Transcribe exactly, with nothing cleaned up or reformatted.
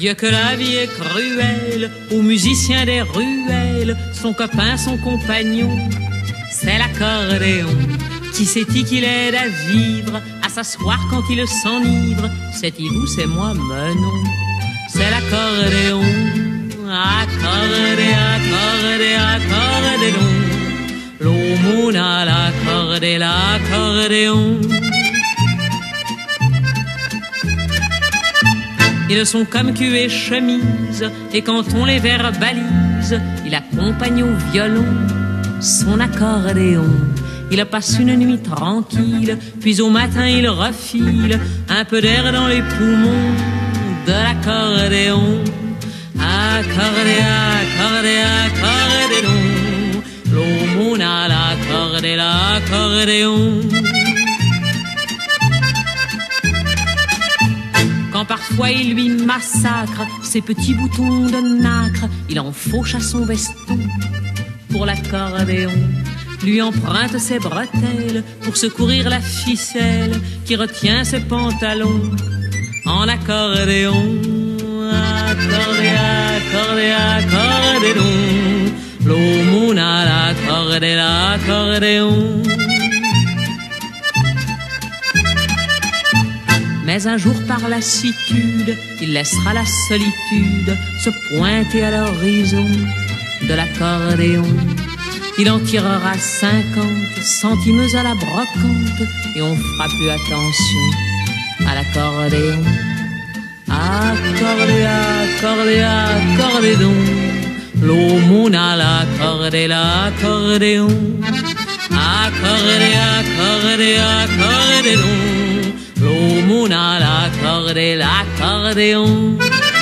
Dieu que la vie est cruelle, aux musiciens des ruelles, son copain, son compagnon, c'est l'accordéon. Qui c'est-il qui l'aide à vivre, à s'asseoir quand il s'enivre? C'est-il vous, c'est moi, mais non, c'est l'accordéon. Accordé, accordé, accordéon, l'aumône à l'accordé, l'accordéon. Ils sont comme cul et chemise, et quand on les verbalise, il accompagne au violon son accordéon. Il passe une nuit tranquille, puis au matin il refile un peu d'air dans les poumons de l'accordéon. Accordé, accordé, accordéon, l'aumône à l'accordé, l'accordéon. Quand parfois il lui massacre ses petits boutons de nacre, il en fauche à son veston pour l'accordéon. Lui emprunte ses bretelles pour secourir la ficelle qui retient ses pantalons en accordéon. Accordé, accordé, accordéon, l'aumône à l'accordé, l'accordéon. Mais un jour par lassitude, il laissera la solitude se pointer à l'horizon de l'accordéon. Il en tirera cinquante centimes à la brocante et on fera plus attention à l'accordéon. Accordé, accordé, accordéon, l'aumône à l'accordé, l'accordéon. Accordé, accordé, accordéon, l'aumône à l'accordé, l'accordéon.